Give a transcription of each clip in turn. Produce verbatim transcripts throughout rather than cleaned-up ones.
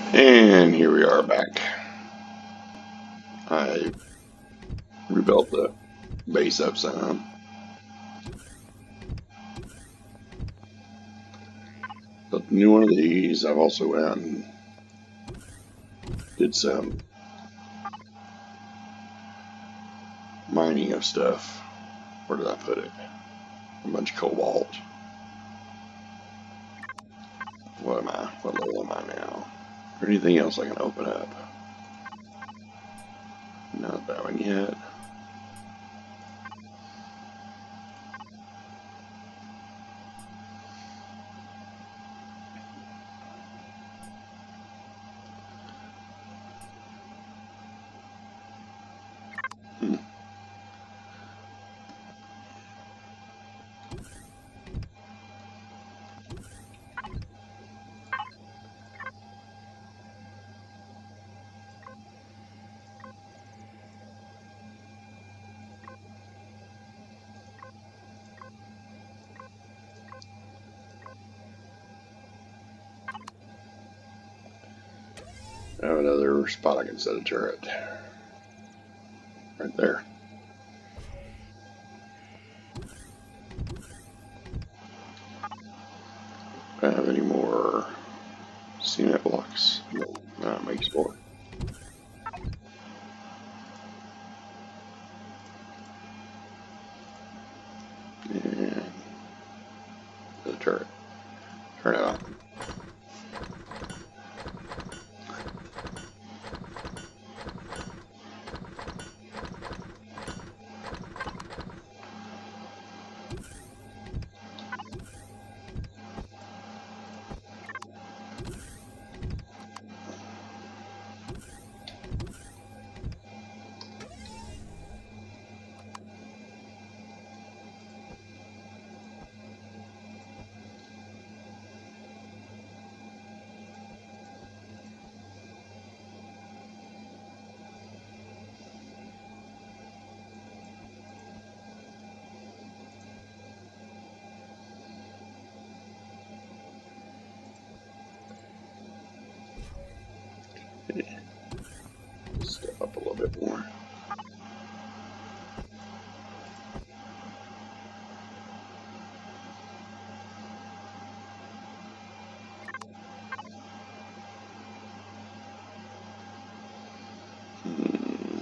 And here we are back. I rebuilt the base up some. Built a new one of these. I've also went out and did some mining of stuff. Where did I put it? A bunch of cobalt. What am I? What level am I now? Is there anything else I can open up? Not that one yet. Hmm. I have another spot I can set a turret. Right there. Do I have any more cement blocks? No, that makes four. And the turret. Turn it on. Step up a little bit more. Hmm.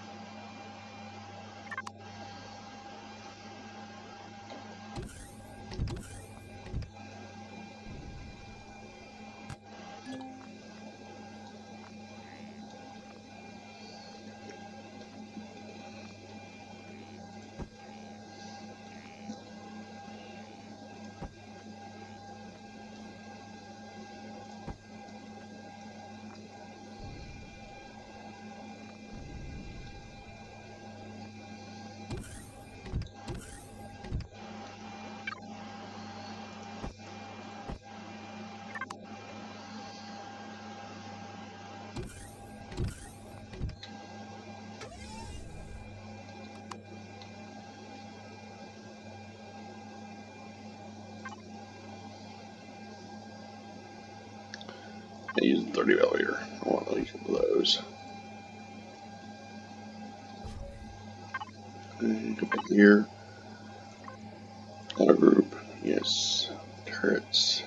I use the thirty millimeter. I want at least one of those. And come back here. Auto group. Yes. Turrets.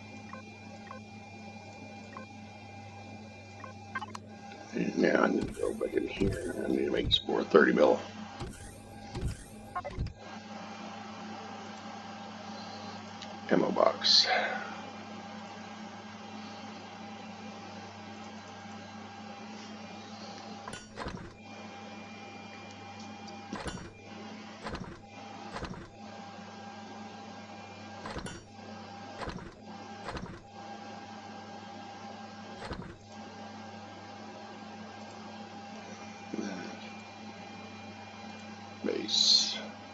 And now I need to go back in here. I need to make some more thirty mil. Ammo box. Base.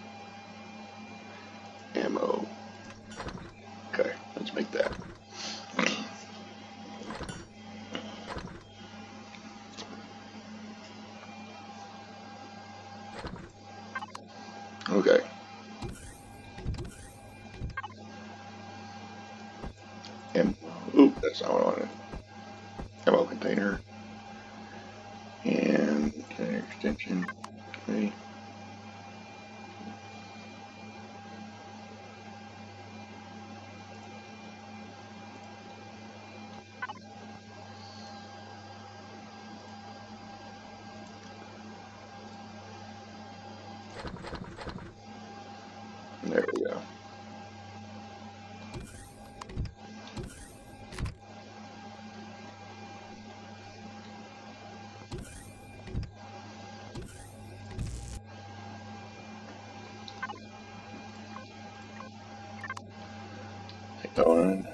Ammo. Okay, let's make that. Okay. And oop, that's not what I wanted. ammo container and container extension. Okay. There we go. Going.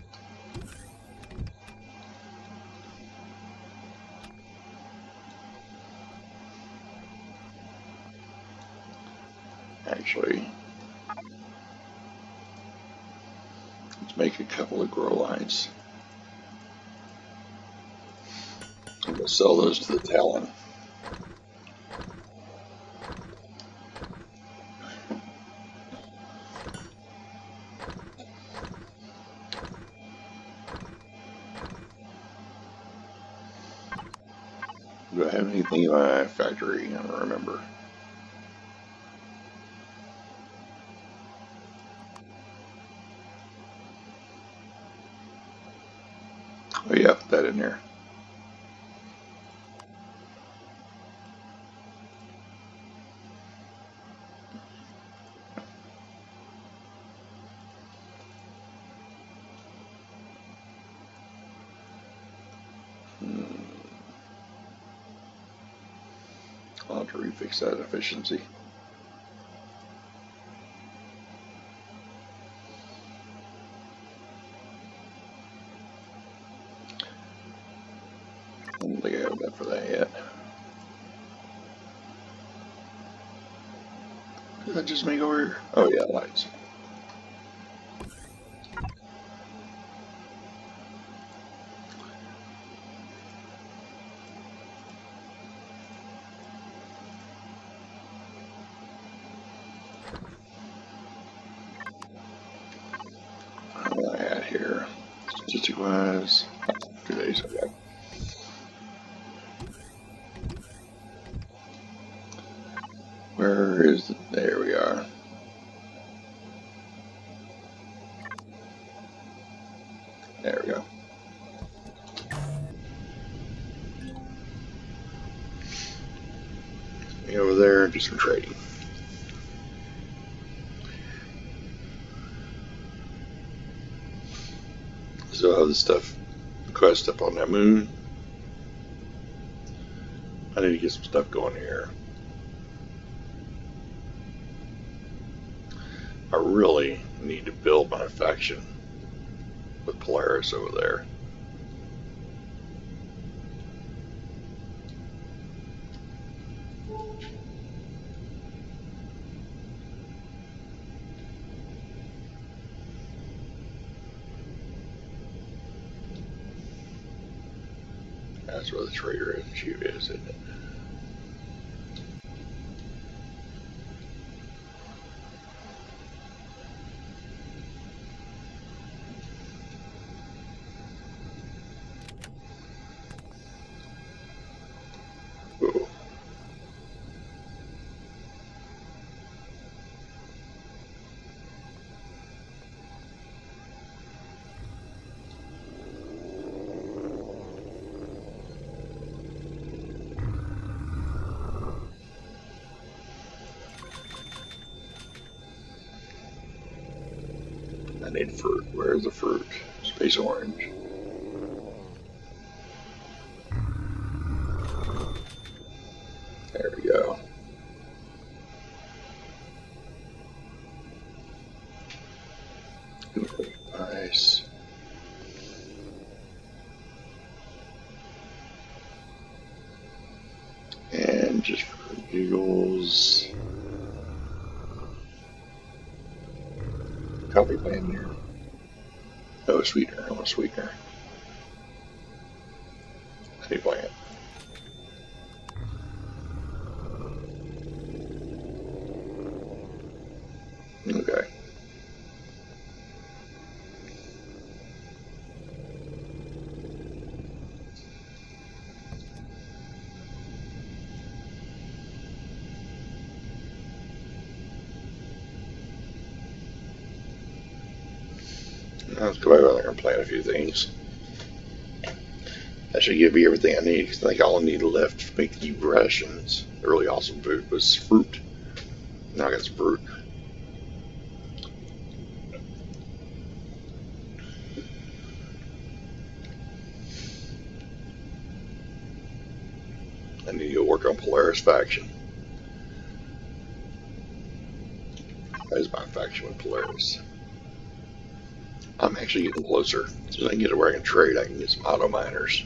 Actually, let's make a couple of grow lights. I'm going to sell those to the Talon. Do I have anything in my factory? I don't remember. Oh yeah, put that in there. Hmm. I'll have to refix that efficiency. I don't think I have enough for that yet. Did that just make over? Oh yeah, lights. What I had here, statistic wise, two days. Okay. Where is the? There we are. There we go. Go over there and do some trading. So I have this stuff quest up on that moon. I need to get some stuff going here. I really need to build my faction with Polaris over there. That's where the trader institute is, isn't it? Ooh. I need fruit. Where's the fruit? Space orange. There we go. Nice. And just for giggles, coffee plant here. Oh, sweetener. I want a sweetener. Honey plant. Okay. Let's go back over there and plant a few things. That should give me everything I need, because I think all I need left to make the rations really awesome food was fruit. Now I got some fruit. I need to go work on Polaris faction. That is my faction with Polaris. I'm actually getting closer. As soon as I can get to where I can trade, I can get some auto miners.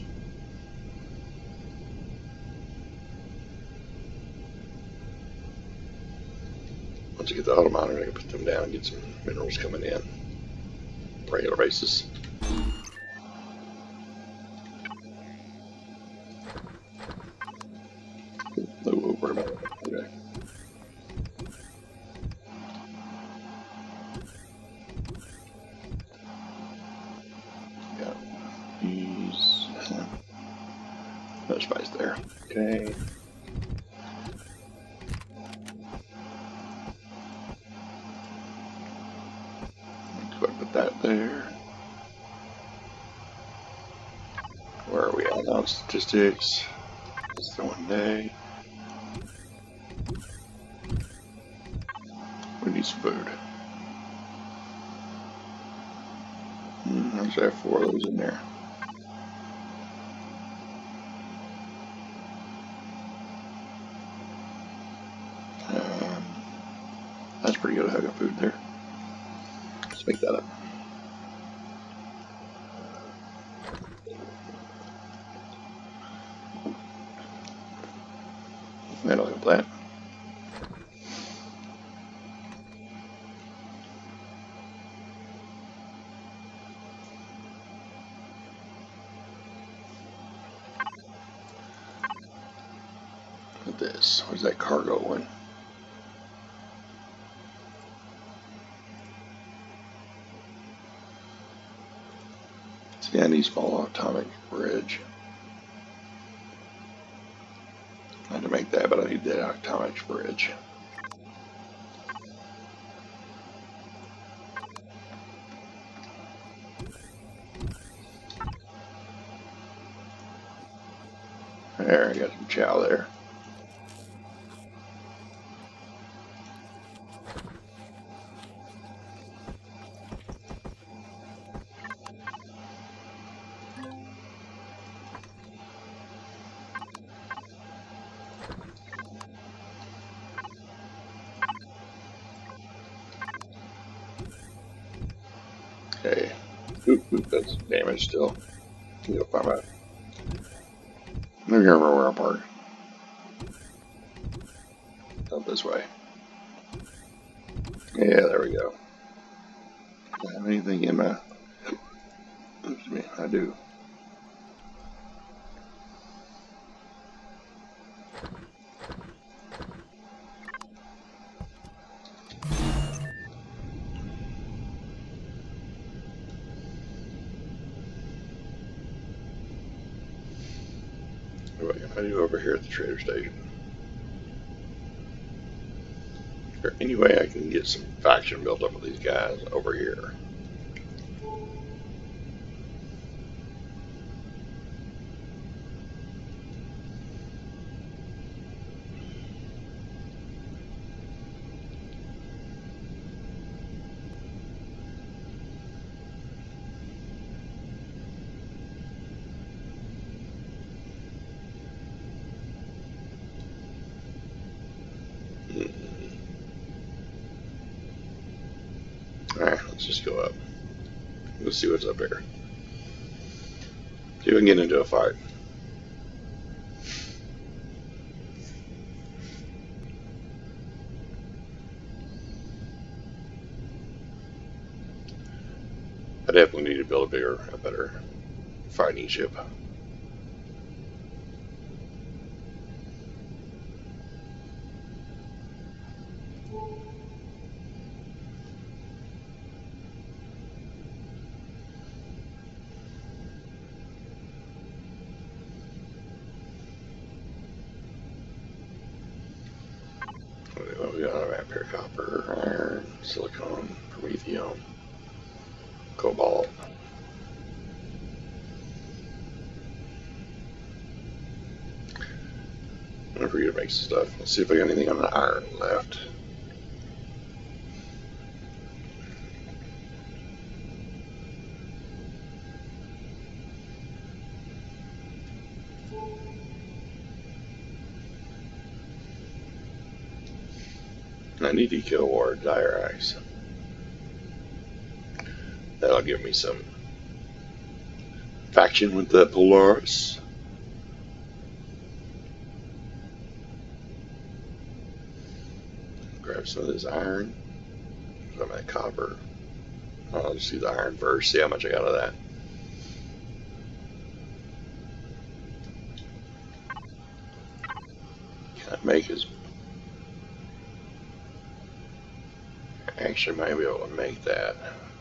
Once I get the auto miners, I can put them down and get some minerals coming in. Regular basis. Oh, what about it? Okay. Got these. No spice there. Okay. Go ahead and put that there. Where are we at now? Statistics. It's the one day. We need some food. Hmm, I should have four of those in there. Um, that's pretty good. I got food there. Let's make that up. And I'll go plant. Look at this. Where's that cargo one? See, I need small atomic bridge. I had to make that, but I need that atomic bridge. There, I got some chow there. Okay. Oop, oop, that's damaged still. Can you go find out? I don't remember where I parked. Up this way. Yeah, there we go. Do I have anything in my... Excuse me, I do. What can I do over here at the trader station? Is there any way I can get some faction built up with these guys over here? Alright, let's just go up. Let's see what's up here. See if we can get into a fight. I definitely need to build a bigger, a better fighting ship. What we got on the map here? Copper, iron, silicon, promethium, cobalt. for you to make some stuff. Let's see if I got anything on the iron left. I need to kill war dire ice. That'll give me some faction with the Polaris. Grab some of this iron. Some of that copper. I'll just do the iron first, see how much I got of that. Can I make his... Actually, might be able to make that.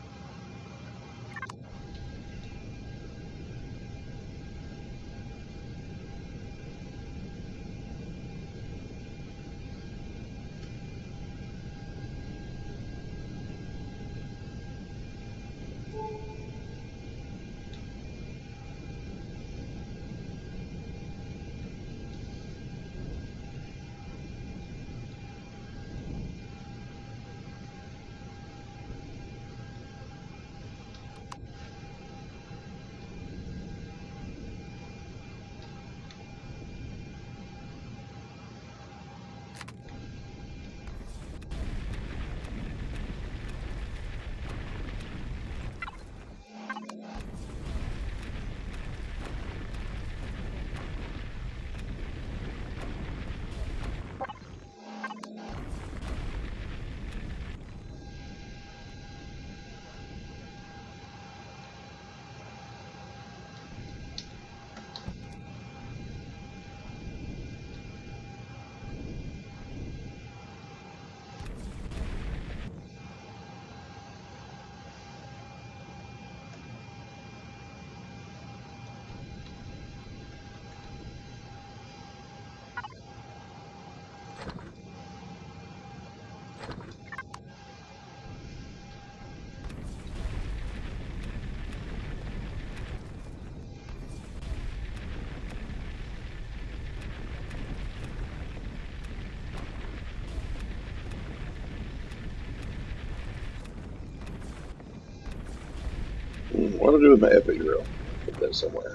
What do I do with my epic drill? Put that somewhere.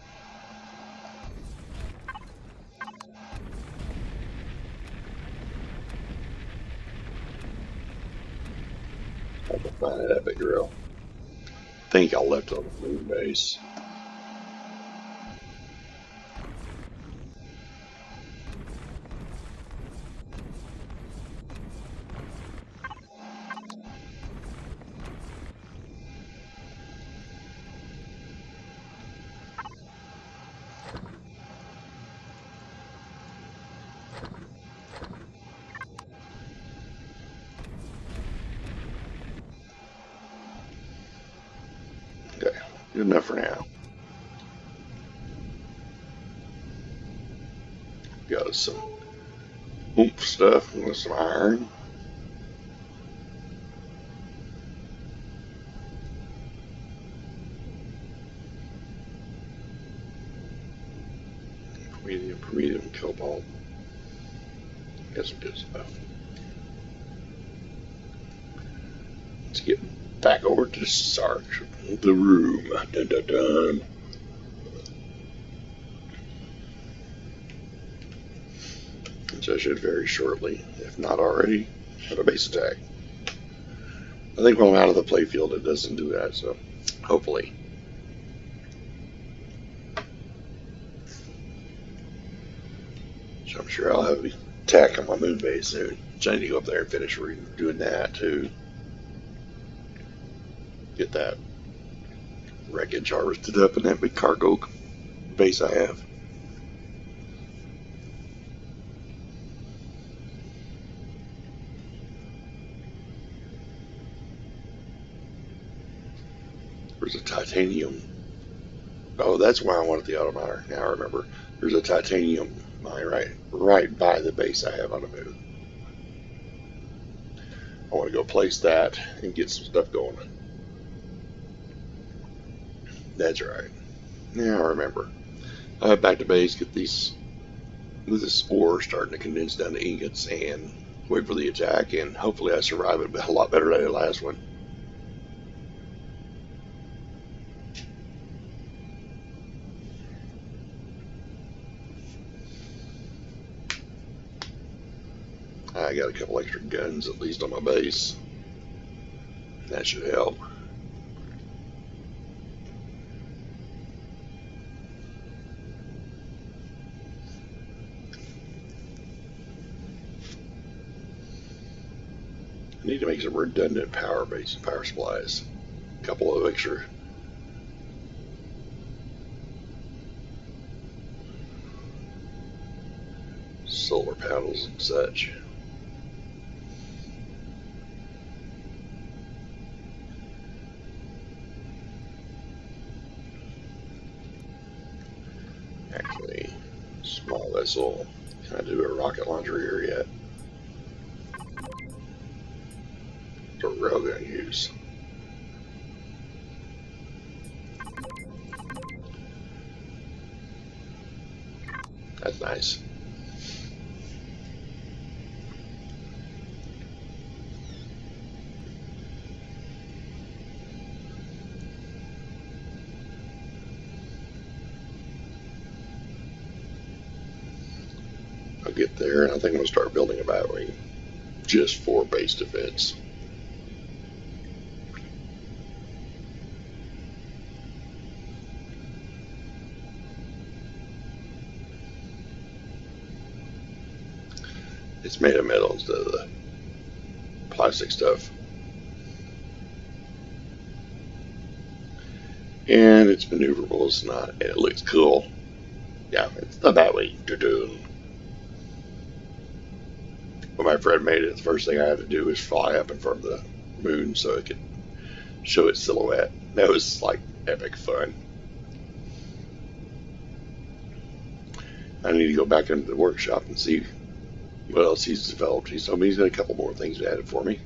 I can find an epic drill. I think I left it on the moon base. Okay, good enough for now. Got us some oomph stuff with some iron. Medium, medium, cobalt. Got some good stuff. Let's get back over to Sarge, the room. Dun, dun, dun. Which I should very shortly, if not already, have a base attack. I think when I'm out of the playfield, it doesn't do that, so hopefully. So I'm sure I'll have an attack on my moon base soon. So I need to go up there and finish doing that too. Get that wreckage harvested up in that big cargo base I have. There's a titanium. Oh, that's why I wanted the autominer. Now I remember. There's a titanium mine right, right by the base I have on the moon. I want to go place that and get some stuff going. That's right. Now I remember. I head back to base, get these with the spore starting to condense down to ingots and wait for the attack, and hopefully I survive it a lot better than the last one. I got a couple extra guns at least on my base. That should help. I need to make some redundant power base power supplies. A couple of extra. Solar panels and such. Actually, small vessel. Can I do a rocket launcher here yet? A railgun use. That's nice. I'll get there, and I think I'm going to start building a battery just for base defense. It's made of metal instead of the plastic stuff. And it's maneuverable, it's not, and it looks cool. Yeah, it's the battery. When my friend made it, the first thing I had to do was fly up in front of the moon so it could show its silhouette. That was like epic fun. I need to go back into the workshop and see what else he's developed. He's told me he's got a couple more things added for me.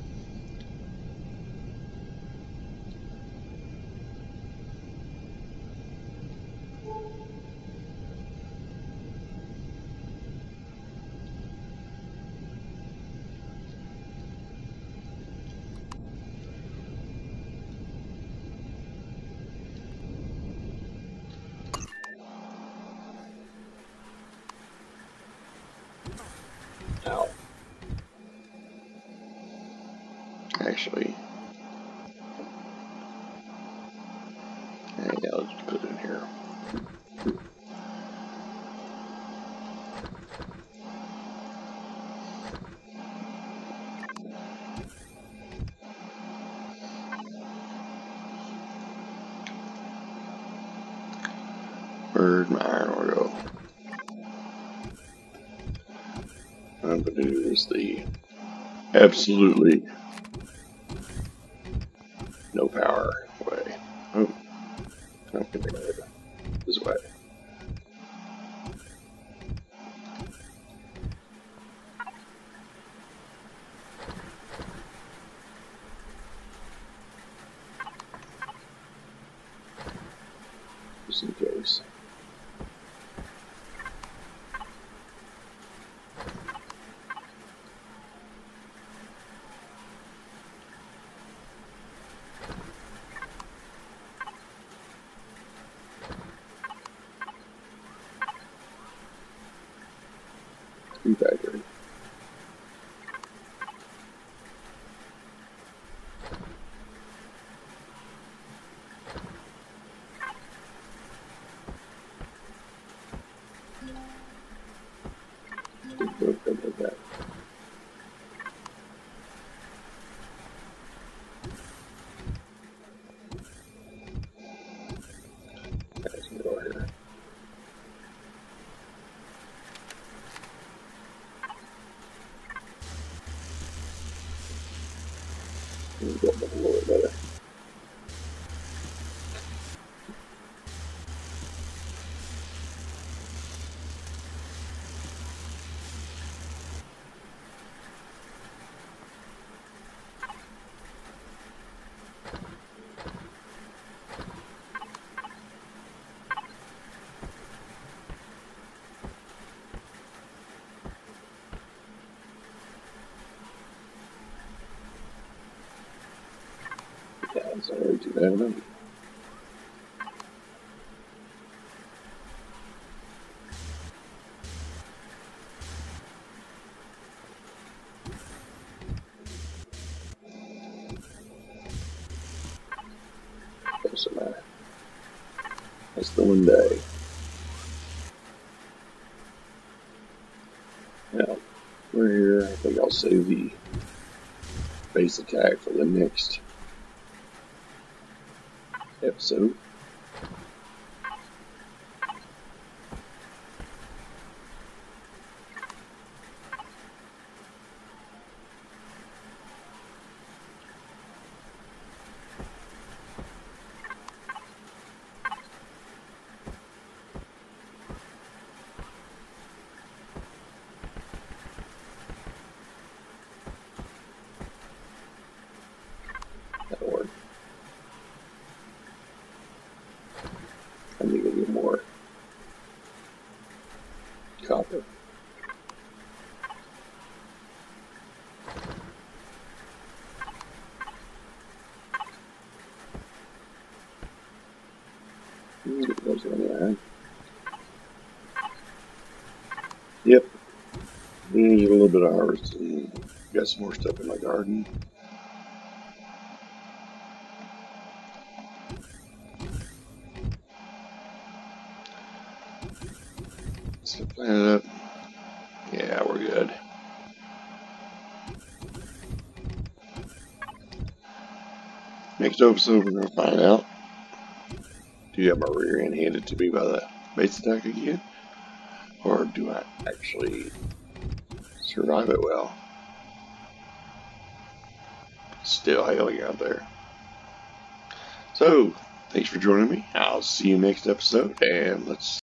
Ow. Actually, yeah, let's put it in here. Where's my iron ore go? I'm going to do this the absolutely no power way. Oh, I'm going to go this way. Just in case. Factory. Like that. Let's go here. We'll go a little bit better. ain't too bad enough. Doesn't matter. That's the one day. Now, we're here. I think I'll save the base attack for the next episode. That'll work. I need to get more copper. Get those in there. Yep. Need a little bit of harvesting. Got some more stuff in my garden. Let's plant it up. Yeah, we're good. Next episode, we're going to find out, do you have my rear end handed to me by the base attack again? Or do I actually survive it well? Still hailing out there. So, thanks for joining me. I'll see you next episode, and let's